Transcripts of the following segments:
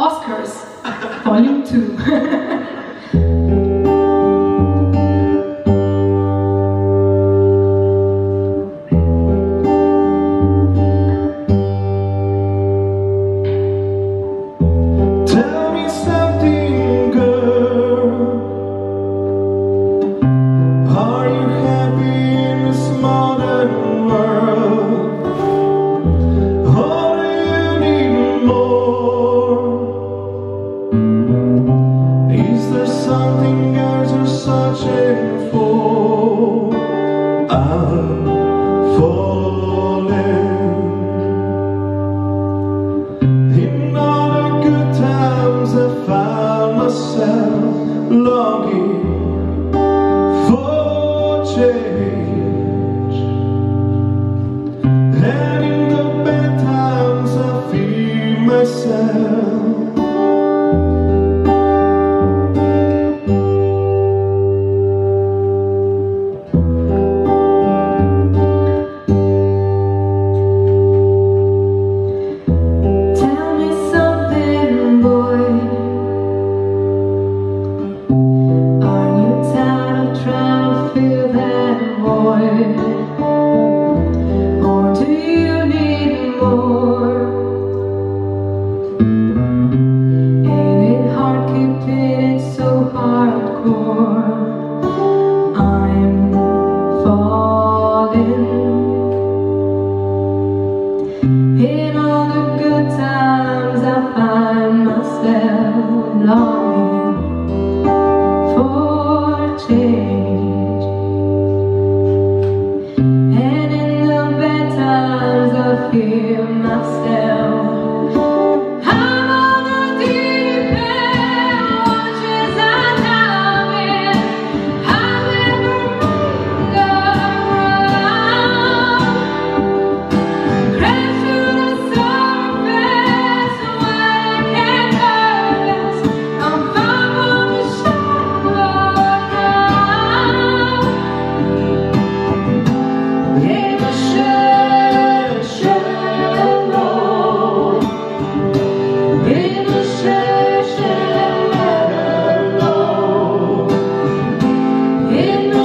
Oscars, Volume 2. Something else you're searching for. I'm falling. In all the good times I found myself longing for change, and in the bad times I feel myself. Or do you need more? Ain't it hard keeping it so hardcore? I'm falling. In all the good times I find myself longing for change, and in the bad times I feel myself. I'm on the deep end, watches are diving. I never made the ground. Crash to the surface where I can't burst. I'm far from the shallow now. In the shallow, in the shallow, in the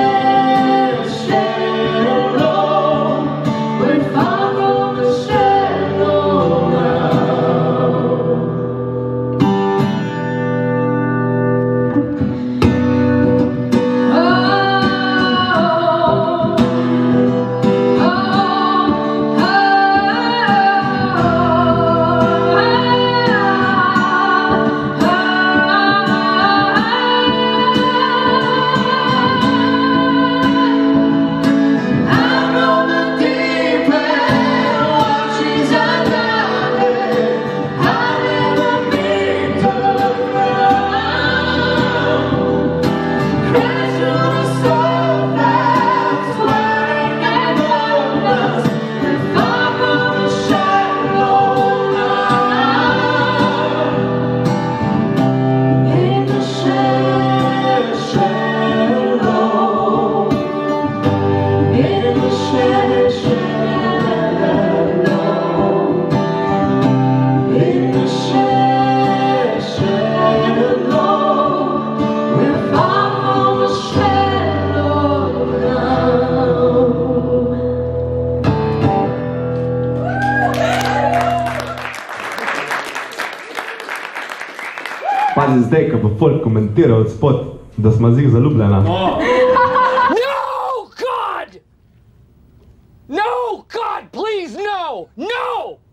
shallow, we're far from the shallow now. Pazi zdaj, ko bo folk komentiral spot, da smo zig zaljubljena. No, God! No, God, please, no! No!